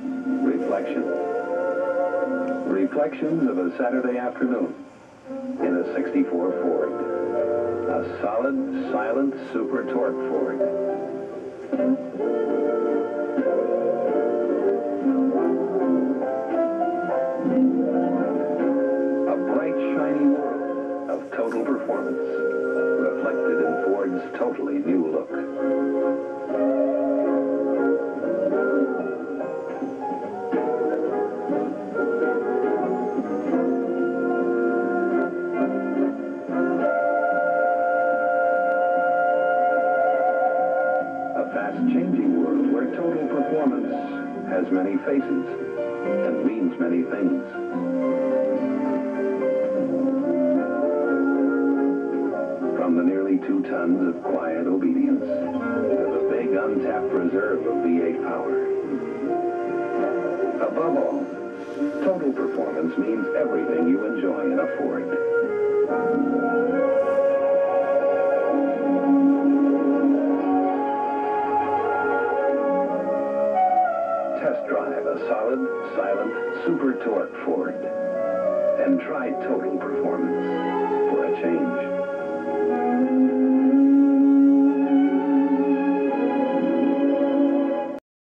Reflection. Reflections of a Saturday afternoon in a '64 Ford. A solid, silent, super torque Ford. A bright, shiny world of total performance, reflected in Ford's totally new look. Fast-changing world where total performance has many faces and means many things. From the nearly 2 tons of quiet obedience to the big untapped reserve of V8 power. Above all, total performance means everything you enjoy in a Ford. Test drive a solid, silent, super torque Ford and try total performance.